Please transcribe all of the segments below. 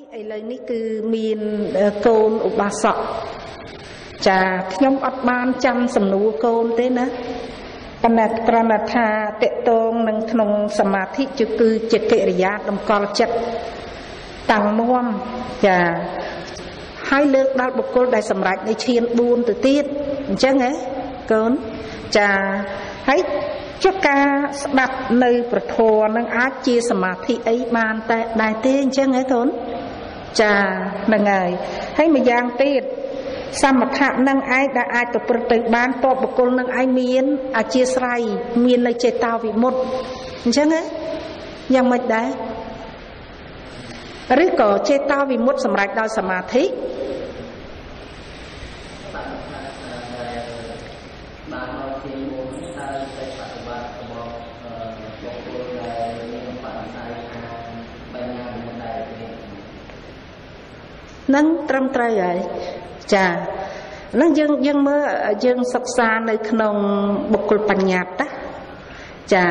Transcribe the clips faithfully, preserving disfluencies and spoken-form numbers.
ไอ้เลยนี่คือมีนโกนอุบาสกจะขยมอัดบานจำสำนูโกนเต้นะปนัดปนัดธาเตะตรงนังขนงสมาธิจุคือเจตกิริยาดมกอลจัดต่างน่วมจะให้เลือกดัดบุคคลได้สำรัจในเชียนบูนตัวตีดใช่ไหมโกนจะให้จุกกาดับในประโทนังอาจีสมาธิไอ้มานแต่ได้เต้ใช่ไหมทนจะนังไงให้มายางตีดสมถะนังไอ้ได้ไอ้ตัวประตูบ้านตัวบุคคลนังไอ้เมียนอาจีสไรเมียนในเจตาวิมุตใช่ไหมยังไม่ได้หรือก็เจตาวิมุตสำหรับเราสมาธินั่งตรำไตรใหญ่จ้านั่งยังยังเมื่อยังศึกษาในขนมบุคคลปัญญาตะจ้า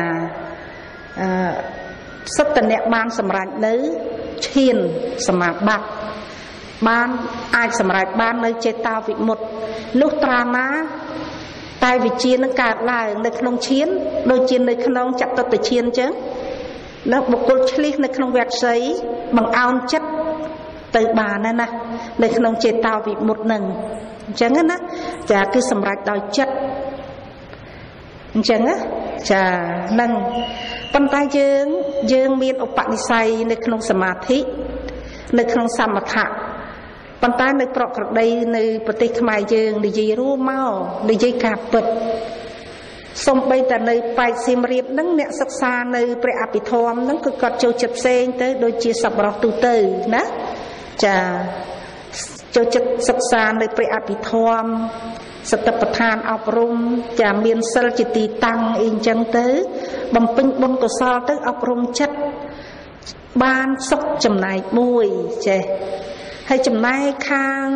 สัตเนบานสำหรับเนื้อเชียนสมาบัติบ้านอาจสำหรับบ้านในเจตาวิมุตลูกตรามาตายวิจีนนังการลายในขนมเชียนโดยจีนในขนมจับตัวเชียนจังแล้วบุคคลชลิกในขนมแวดใสบังเอาจัดตือบานนั่นนะในขนมเจตาวิมุตหนึ่งจังนะจะคือสำหรับดอยจัดจังนะจะนั่งปัญญาเยิงเยิงมีอุปนิสัยในขนมสมาธิในขนมสมถะปัญญาในเปราะกระไดในปฏิขมายเยิงในยีรู้เมาในยีกาเปิดสมไปแต่ในไปสิมเรียบนั่งเนี่ยศึกษาในประอภิธรรมนั่งคือกอดโจจับเซงเตโดยจีสับรอตูเตยนะจะโจจับศึกษาในประอภิธรรมสตประธานอบรมจะมีนสลจิตีตังเองจังเตยบำเพ็ญบนกุศลเตยอบรมจัดบ้านสกจำนายมวยเจให้จำนายข้าง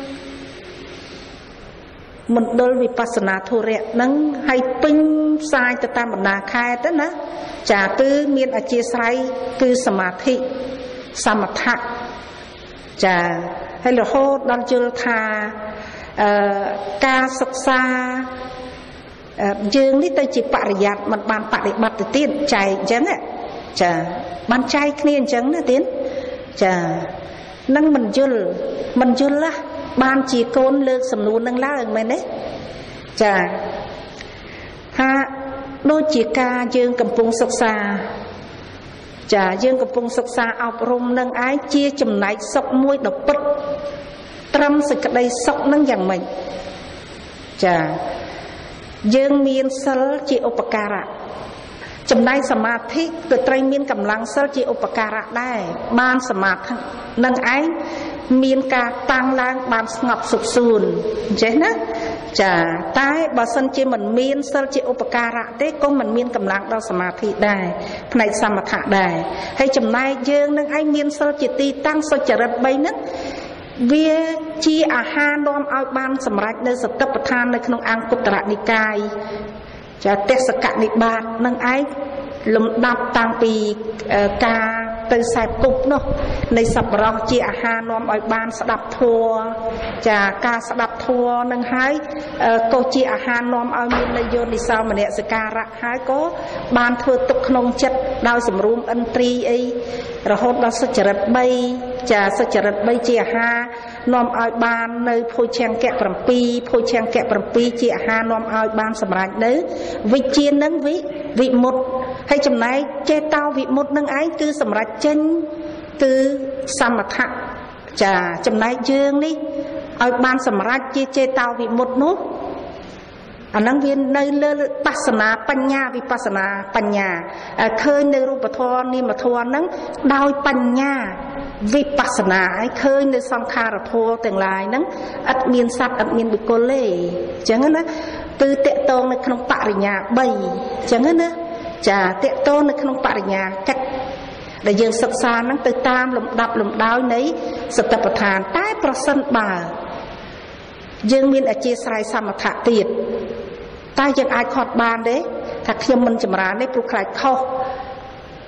มันโดยวิปัสสนาทุเรศนั้นให้ปิ้งทรายจะตามบรรดาคายแต่นะจะคือมีอาชีพไซคือสมาธิสมถะจะให้เราโหดดันจุลธาการศึกษายืงนี่ตัวจิตปริยัติมันบานปฏิบัติตีนใจจังอ่ะจะบันใจเคลียนจังนะตีนจะนั่งมันยุลมันยุลละบ้านจีโกนเลิกสำนูนนั่งล่าเองไหมเนี่ยจะฮะโดยจีกายืงกำปงศึกษาจะยืงกำปงศึกษาอบรมนั่งไอ้เจี๊ยจำไหนศกมวยดอกปัดตรำสึกได้ศกนั่งอย่างไรจะยืงมีนสลจีอุปการะจำได้สมาธิเกิดไตรมีนกำลังสลจีอุปการะได้บ้านสมาธินั่งไอ้มีนการตั้งล้างบานสงบสุขสูนใช่นะจะตายบาสันจีมันมีนสลจีอุปการะได้ก็มันมีนกำลังเราสมาธิได้ในสมถะได้ให้จำได้ยืงนั่งไอ้มีนสลจิตีตั้งสจริตใบนั้นเวียจีอาหารรวมเอาบานสำรัจในสตประทานในขนมอังกุตระนิกายจะเทศกาลนิบาตนั่งไอ้ลมดับต่างปีกาตือสายกุบเนาะในสับรอจีอาหารรวมเอาบานสดับทัวจะกาสดับทัวนั่งไห้โกจีอาหารรวมเอามีในโยนิสาวมันเนี่ยสการะไห้ก็บานทัวตกขนมจัดดาวสมรูมอันตรีไอระหดเราสจริตใบจะสจริตใบจีอาหารนอมเอาบานในโพเชียงแกะปรำปีโพเชียงแกะปรำปีจีอาหารนอมเอาบานสำรัจเนื้อวิเชียนนั้นวิวิมุตให้จำไหนเจตาวิมุตนั่งไอ้คือสำรัจเจนคือสมถะจะจำไหนเยืองนี่เอาบานสำรัจจีเจตาวิมุตนู้อันนั้นเวียนในเลือปัสนาปัญญาวิปัสนาปัญญาเคยในรูปธรรมนิมธรรมนั้นดาวปัญญาวิปัสนาเคยในสังขารโทแต่งลายนั้นอัดมีนสัตอัดมีนบุโกเล่จังนั้นนะตือเตะโตในขนมปริญญาใบจังนั้นนะจะเตะโตในขนมปริญญากัดแต่ยังศึกษานั้นตือตามลำดับลำดาวในสตประทานใต้ประสันบ่ายังมีอาชีพสายสมถะตีดใต้ยังอายขอดบานเด้ถ้าเทียมมันจำราในปลุกใครเข้า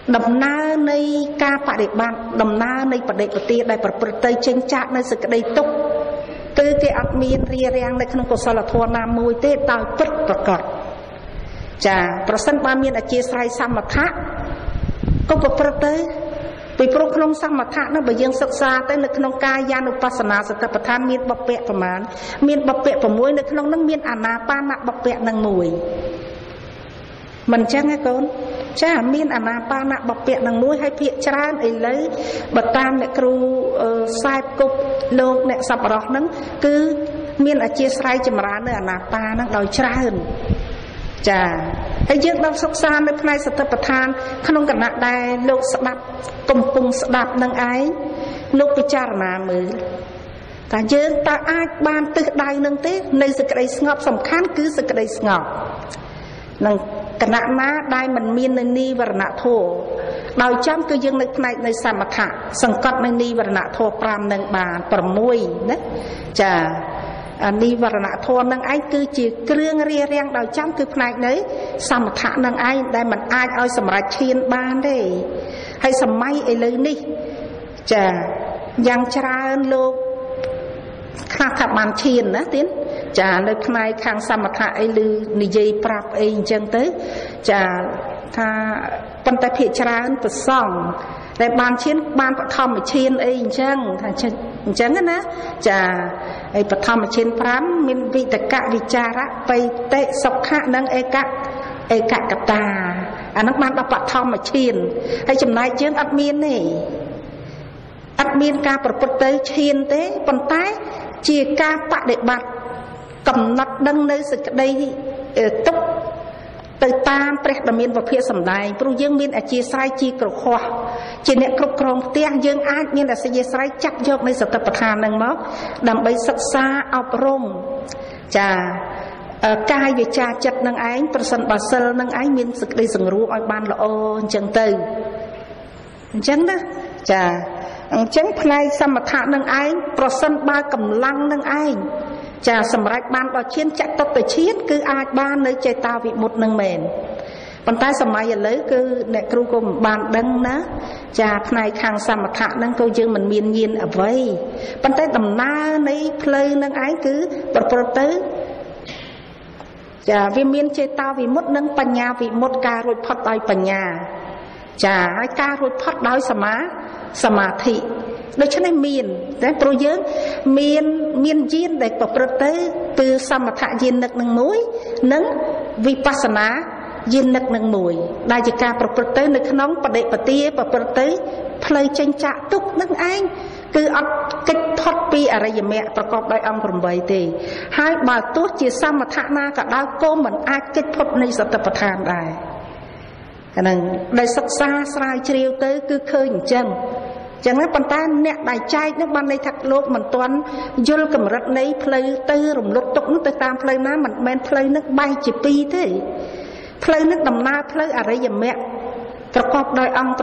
ដំណើរនៃការបដិបត្តិដំណើរនៃបដិបទាដែលប្រព្រឹត្តទៅចេញចាកនៅសេចក្តីទុក្ខគឺគេអត់មានរារាំងនៅក្នុងកុសលធម៌ណាមួយទេដោយពិតប្រាកដចាប្រសិនបើមានអធ្យាស្រ័យសមថៈក៏ប្រព្រឹត្តទៅពីព្រោះក្នុងសមថៈនោះបើយើងសិក្សាទៅនៅក្នុងកាយានុបស្សនាសតិប្បដ្ឋានមានបព្វៈប្រមាណមានបព្វៈ៦នៅក្នុងនោះមានអានាបានបព្វៈនឹងមួយមិនចឹងទេកូនចាមានអានាបានបព្វៈនឹងមួយហើយភាកច្រើនឥឡូវបើតាមអ្នកគ្រូខ្សែគប់លោកអ្នកសប្បុរសហ្នឹងគឺមានអធ្យាស្រ័យចម្រើននៅអានាបាហ្នឹងដោយច្រើនចាហើយយើងដល់សិក្សានៅផ្នែកសតិប្បដ្ឋានក្នុងគណៈដែលលោកស្ដាប់កំពុងស្ដាប់នឹងឯងលោកពិចារណាមើលតើយើងតើអាចបានទិសដៅនឹងទេនៃសេចក្តីស្ងប់សំខាន់គឺសេចក្តីស្ងប់នឹងគណៈណាដែលមិនមាននៅនិវរណធម៌ដោយចំគឺយើងនៅផ្នែកនៃសមថៈសង្កត់នៅនិវរណធម៌ប្រាំនឹងបាន៦ណាចានិវរណធម៌នឹងឯងគឺជាគ្រឿងរារាំងដោយចំគឺផ្នែកនៃសមថៈនឹងឯងដែលมันអាចឲ្យសម្រេចឈានបានទេហើយសម័យឥឡូវនេះចាយ៉ាងច្រើនលោកខ្លះថាបានឈានណាទៀតចានៅផ្នែកខាងសមថៈអីឬនិយាយប្រាប់អីអញ្ចឹងទៅចាថាប៉ុន្តែភាគច្រើនប្រសងតែបានឈានបានបឋមឈានអីអញ្ចឹងថាអញ្ចឹងណាចាហើយបឋមឈានប្រាំមានវិតកវិចារៈបៃតិសុខៈនិងឯកឯកកតាអានោះបានដល់បឋមឈានហើយចំណែកយើងអត់មានទេអត់មានការប្រព្រឹត្តទៅឈានទេប៉ុន្តែជាការបដិបត្តិកំណត់ដឹងនៅសេចក្តីទុក្ខទៅតាមព្រះដ៏មានពភាសម្ដែងព្រោះយើងមានអធ្យាស្រ័យជាក្រខុសជាអ្នកគ្រប់គ្រងផ្ទះយើងអាចមានអធ្យាស្រ័យចាត់យកនៃសតិប្បដ្ឋាននឹងមកដើម្បីសិក្សាអប់រំចាកាយវិចារចិត្តនឹងឯងប្រសិនបើសិលនឹងឯងមានសេចក្តីសង្រួមឲ្យបានល្អអញ្ចឹងទៅអញ្ចឹងណាចាអញ្ចឹងផ្នែកសមថៈនឹងឯងប្រសិនបើកម្លាំងនឹងឯងចាសម្រាប់បានដល់ឈានចតុត្តឈានគឺអាចបាននៅចេតាវិមុតនឹងមែនប៉ុន្តែសម័យឥឡូវគឺអ្នកគ្រូក៏មិនបានដឹងណាចាផ្នែកខាងសមថៈហ្នឹងក៏យើងមិនមានញាណអ្វីប៉ុន្តែដំណើរនៃផ្លូវនឹងឯងគឺប្រព្រឹត្តទៅចាវាមានចេតាវិមុតនិងបញ្ញាវិមុតការរួចផុតដោយបញ្ញាចាហើយការរួចផុតដោយសមាសមាធិដូច្នេះមានតែព្រោះយើងមានមានយានដែលប្រព្រឹត្តទៅគឺសមថយានិកនឹងមួយនិងវិបស្សនាយានិកនឹងមួយដែលជាការប្រព្រឹត្តទៅនៅក្នុងបដិបទាប្រព្រឹត្តទៅផ្លូវចេញចាកទុក្ខនឹងឯងគឺអត់កិច្ចផុតពីអរិយមគ្គប្រកបដោយអង្គ8ទេហើយបើទោះជាសមថណាក៏ដោយក៏មិនអាចកិច្ចផុតនៃសតិប្បដ្ឋានដែរអាហ្នឹងដែលសិក្សាស្រាវជ្រាវទៅគឺឃើញអញ្ចឹងចឹងណាប៉ុន្តែអ្នកដែលចែកនោះបានន័យថាលោកមិនទាន់យល់កម្រិតនៃផ្លូវទៅរំលត់ទុកនោះទៅតាមផ្លូវណាមិនមែនផ្លូវនោះបែកជាពីរទេផ្លូវនោះដំណើរផ្លូវអរិយមគ្គប្រកបដោយអង្គ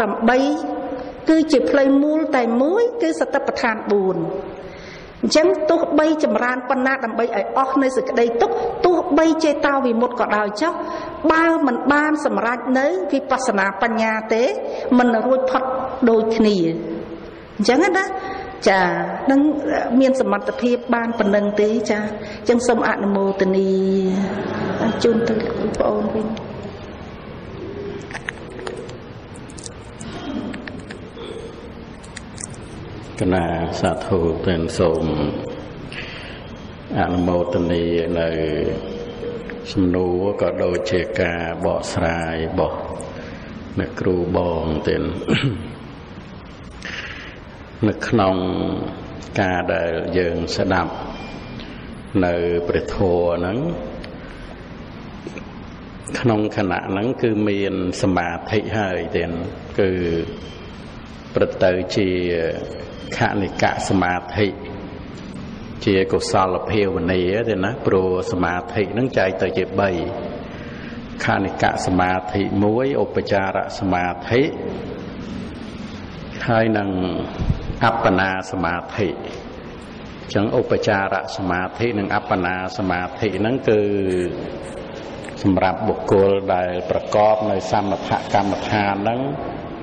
8គឺជាផ្លូវមូលតែមួយគឺសតិប្បដ្ឋាន4អញ្ចឹងទោះបីចម្រើនប៉ុណ្ណាដើម្បីឲ្យអស់នៅសេចក្តីទុក្ខទោះបីចេតាវិមុតក៏ដោយចុះបើមិនបានសម្រេចនៅវិបស្សនាបញ្ញាទេមិនរួចផុតដូចគ្នាអញ្ចឹងណាចានឹងមានសមត្ថភាពបានប៉ុណ្្នឹងទេចាអញ្ចឹងសូមអនុមោទនាជូនទៅបងប្អូនវិញគណៈសាធុទាំងសូមអនុមោទនានៅសំណួរក៏ដូចជាការបកស្រាយរបស់អ្នកគ្រូបងទាំងនៅក្នុងការដែលយើងស្ដាប់នៅព្រះធម៌ហ្នឹងក្នុងខណៈហ្នឹងគឺមានសមាធិហើយទាំងគឺប្រទៅជាខនិកសមាធិជាកុសលភាវនាទេណាព្រោះសមាធិហ្នឹងចែកទៅជា3ខនិកសមាធិមួយឧបចារសមាធិហើយនឹងអបណាសមាធិចឹងឧបចារសមាធិនិងអបណាសមាធិហ្នឹងគឺសម្រាប់បុគ្គលដែលប្រកបនៅសមថកម្មដ្ឋានហ្នឹង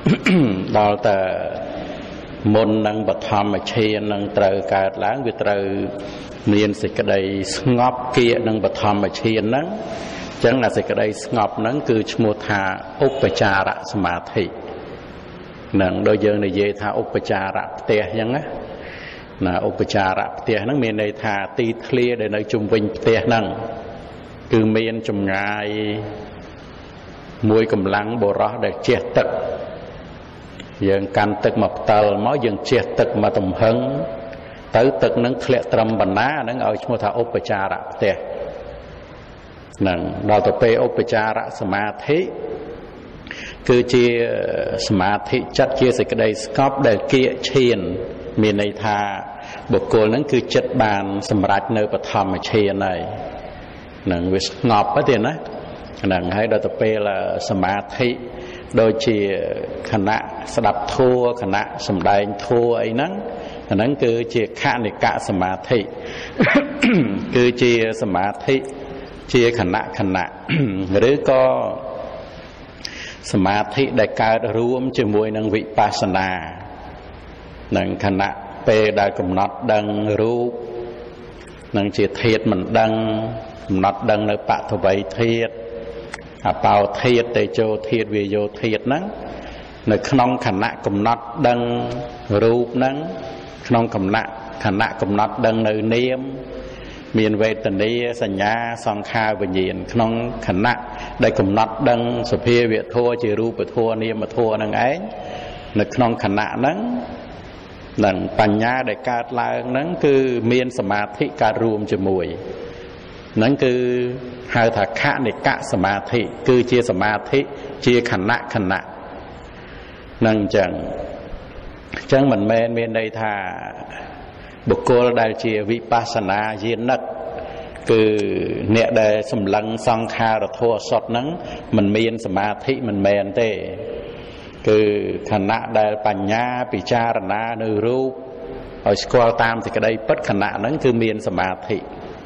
ដល់តែមុននឹងបឋមឈាននឹងត្រូវកើតឡើងវាត្រូវមានសេចក្តីស្ងប់គៀកនឹងបឋមឈានហ្នឹងអញ្ចឹងអាសេចក្តីស្ងប់ហ្នឹងគឺឈ្មោះថាឧបចារសមាធិនឹងដូចយើងនិយាយថាឧបចារផ្ទះអញ្ចឹងណាណាឧបចារផ្ទះហ្នឹងមានន័យថាទីធ្លាដែលនៅជុំវិញផ្ទះហ្នឹងគឺមានចម្ងាយមួយកម្លាំងបរោះដែលជះទឹកយើងកាន់ទឹកមកផ្ទាល់មកយើងជះទឹកមកទំហឹងទៅទឹកនឹងធ្លាក់ត្រឹមបណ្ណាហ្នឹងឲ្យឈ្មោះថាឧបចារផ្ទះហ្នឹងដល់ទៅពេលឧបចារសមាធិគឺជាសមាធិចិត្តជាសេចក្តីស្ងប់ដែលគៀកឈានមានន័យថាបុគ្គលហ្នឹងគឺចិត្តបានសម្រេចនៅបឋមឈានហើយហ្នឹងវាស្ងប់ទេណាហ្នឹងហើយដល់ទៅពេលសមាធិដូចជាខណៈស្ដាប់ធัวខណៈសំដែងធัวអីហ្នឹងអាហ្នឹងគឺជាខនិកសមាធិគឺជាសមាធិជាខណៈខណៈឬក៏សមាធិដែលកើតរួមជាមួយនឹងវិបស្សនានឹងខណៈពេលដែលកំណត់ដឹងរូបនឹងជាធាតុមិនដឹងកំណត់ដឹងនៅបឋវីធាតុអបោធាតុតេជោធាតុវាយោធាតុហ្នឹងនៅក្នុងខណៈកំណត់ដឹងរូបហ្នឹងក្នុងខណៈខណៈកំណត់ដឹងនៅនាមមានវេទនាសញ្ញាសង្ខារវិញ្ញាណក្នុងខណៈដែលកំណត់ដឹងសភាវៈធម៌ជារូបធម៌នាមធម៌ហ្នឹងឯងនៅក្នុងខណៈហ្នឹងនឹងបញ្ញាដែលកើតឡើងហ្នឹងគឺមានសមាធិកើតរួមជាមួយហ្នឹងគឺហៅថាខនិកសមាធិគឺជាសមាធិជាខណៈខណៈហ្នឹងអញ្ចឹងអញ្ចឹងមិនមែនមានន័យថាបុគ្គលដែលជាវិបស្សនាយានិកគឺអ្នកដែលសម្លឹងសង្ខារធម៌សុទ្ធហ្នឹងមិនមានសមាធិមិនមែនទេគឺខណៈដែលបញ្ញាពិចារណានៅរូបឲ្យស្គាល់តាមសេចក្តីពិតខណៈហ្នឹងគឺមានសមាធិ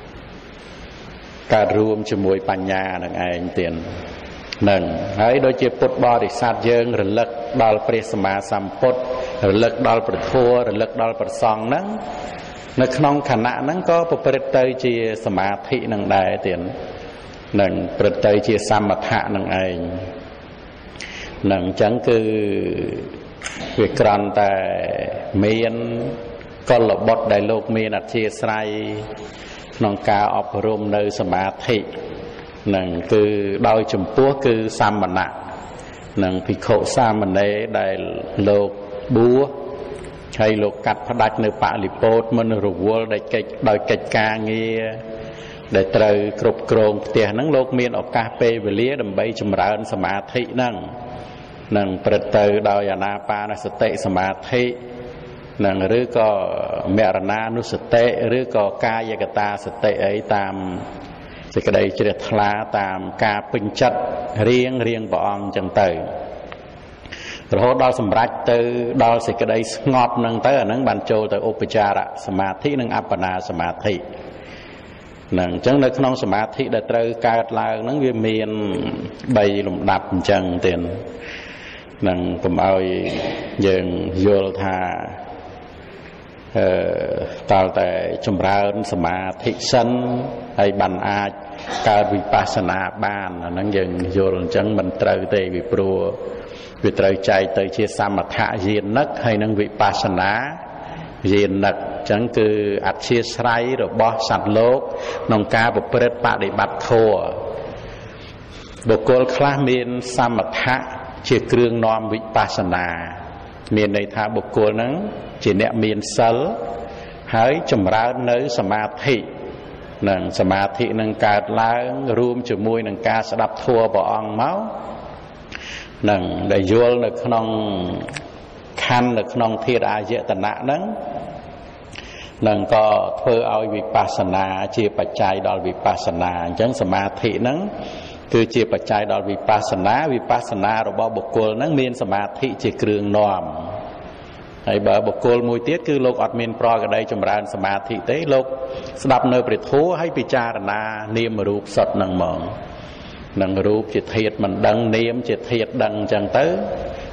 កើតរួមជាមួយបញ្ញានឹងឯងទៀតនឹងហើយដូចជាពុទ្ធបរិស័ទយើងរលឹកដល់ព្រះសម្មាសម្ពុទ្ធរលឹកដល់ព្រះធម៌រលឹកដល់ព្រះសង្ឃហ្នឹងនៅក្នុងខណៈហ្នឹងក៏ប្រព្រឹត្តទៅជាសមាធិនឹងដែរទៀតនឹងប្រព្រឹត្តទៅជាសមថៈនឹងឯងនឹងអញ្ចឹងគឺវាក្រំតែមានកលបុត្រដែលលោកមានអធិស្ឋ័យក្នុងការអប់រំនៅសមាធិនឹងគឺដោយចំពោះគឺសាមណៈនឹងភិក្ខុសាមណេរដែលលោកបួសហើយលោកកាត់ផ្ដាច់នៅបរិពោធមិនរវល់ដោយកិច្ចដោយកិច្ចការងារដែលត្រូវគ្រប់គ្រងផ្ទះហ្នឹងលោកមានឱកាសពេលវេលាដើម្បីចម្រើនសមាធិហ្នឹងនឹងព្រឹត្តទៅដោយអានាបានសតិសមាធិនឹងឬក៏មរណានុសតិឬក៏កាយកតាសតិអីតាមសេចក្តីជ្រះថ្លាតាមការពេញចិត្តរៀងរៀងព្រះអង្គអញ្ចឹងទៅរហូតដល់សម្រេចទៅដល់សេចក្តីស្ងប់ហ្នឹងទៅអាហ្នឹងបានចូលទៅឧបចារសមាធិនិងអបបនាសមាធិហ្នឹងអញ្ចឹងនៅក្នុងសមាធិដែលត្រូវកើតឡើងហ្នឹងវាមានបីលំដាប់អញ្ចឹងទៀតនឹងកុំឲ្យយើងយល់ថាអឺតើតែចម្រើនសមាធិសិនហើយបានអាចកើតវិបស្សនាបានអាហ្នឹងយើងយល់អញ្ចឹងមិនត្រូវទេពីព្រោះវាត្រូវចែកទៅជាសមថយានិកហើយនិងវិបស្សនាយានិកអញ្ចឹងគឺអធ្យាស្រ័យរបស់សត្វលោកក្នុងការប្រព្រឹត្តបដិបត្តិធម៌បុគ្គលខ្លះមានសមថៈជាគ្រឿងនាំវិបស្សនាមានន័យថាបុគ្គលហ្នឹងជាអ្នកមានសិលហើយចម្រើននៅសមាធិនឹងសមាធិនឹងកើតឡើងរួមជាមួយនឹងការស្ដាប់ធម៌ព្រះអង្គមកនឹងដែលយល់នៅក្នុងខណ្ឌនៅក្នុងធាតុអាយតនៈហ្នឹងនឹងក៏ធ្វើឲ្យវិបស្សនាជាបច្ច័យដល់វិបស្សនាអញ្ចឹងសមាធិហ្នឹងគឺជាបច្ច័យដល់វិបស្សនាវិបស្សនារបស់បុគ្គលហ្នឹងមានសមាធិជាគ្រឿងនាំហើយបើបុគ្គលមួយទៀតគឺលោកអត់មានប្រកដីចម្រើនសមាធិទេលោកស្ដាប់នៅព្រះធម៌ហើយពិចារណានាមរូបសុទ្ធហ្នឹងហ្មងនឹងរូបជាធាតុមិនដឹងនាមជាធាតុដឹងអញ្ចឹងទៅ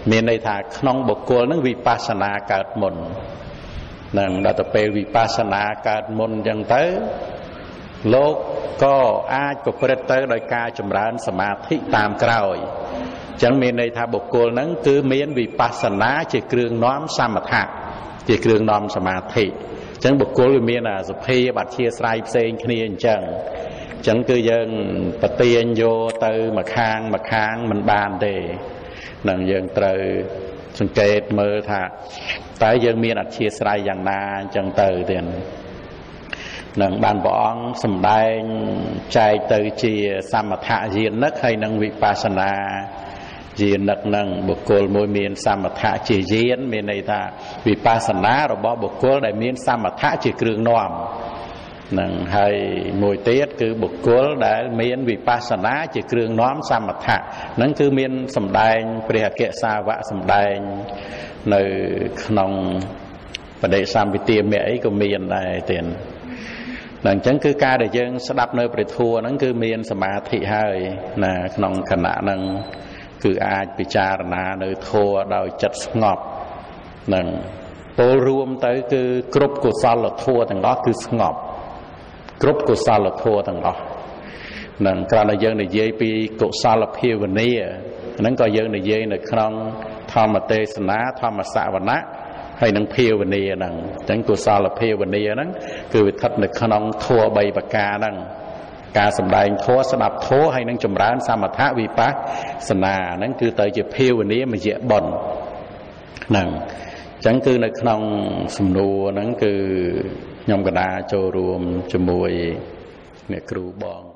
មានន័យថាក្នុងបុគ្គលនឹងវិបស្សនាកើតមុននឹងដល់ទៅពេលវិបស្សនាកើតមុនអញ្ចឹងទៅលោកក៏អាចប្រព្រឹត្តទៅដោយការចម្រើនសមាធិតាមក្រោយអញ្ចឹងមានន័យថាបុគ្គលហ្នឹងគឺមានវិបស្សនាជាគ្រឿងនាំសមថៈជាគ្រឿងនាំសមាធិអញ្ចឹងបុគ្គលវាមានអាសភាបអធិស្រ័យផ្សេងគ្នាអញ្ចឹងអញ្ចឹងគឺយើងប្រទាញយកទៅម្ខាងម្ខាងមិនបានទេនឹងយើងត្រូវសង្កេតមើលថាតើយើងមានអធិស្រ័យយ៉ាងណាអញ្ចឹងទៅទៀតនឹងបានព្រះអង្គសម្ដែងចែកទៅជាសមថយានិកហើយនឹងវិបស្សនាយានិកនឹងបុគ្គលមួយមានសមថៈជាយានមានន័យថាវិបស្សនារបស់បុគ្គលដែលមានសមថៈជាគ្រឿងនាំនឹងហើយមួយទៀតគឺបុគ្គលដែលមានវិបស្សនាជាគ្រឿងនាំសមថៈនឹងគឺមានសម្ដែងព្រះអគ្គសាវកសម្ដែងនៅក្នុងបដិសម្ពិទាមៈអីក៏មានដែរទៀតអញ្ចឹងគឺការដែលយើងស្ដាប់នៅព្រះធម៌ហ្នឹងគឺមានសមាធិហើយណាក្នុងគណៈហ្នឹងគឺអាចពិចារណានៅធម៌ដោយចិត្តស្ងប់នឹងពលរួមទៅគឺគ្រប់កុសលធម៌ទាំងអស់គឺស្ងប់គ្រប់កុសលធម៌ទាំងអស់នឹងគ្រាន់តែយើងនិយាយពីកុសលភាវនាហ្នឹងក៏យើងនិយាយនៅក្នុងធម្មទេសនាធម្មសវណៈហើយនឹងភាវនាហ្នឹងអញ្ចឹងកុសលភាវនាហ្នឹងគឺវាស្ថិតនៅក្នុងធម៌បីប្រការហ្នឹងការសម្ដែងធម៌ស្ដាប់ធម៌ហើយនឹងចម្រើនសមថៈវិបស្សនាហ្នឹងគឺទៅជាភាវនាមយៈបុណ្យហ្នឹងអញ្ចឹងគឺនៅក្នុងសំណួរហ្នឹងគឺខ្ញុំកណាចូលរួមជាមួយអ្នកគ្រូបង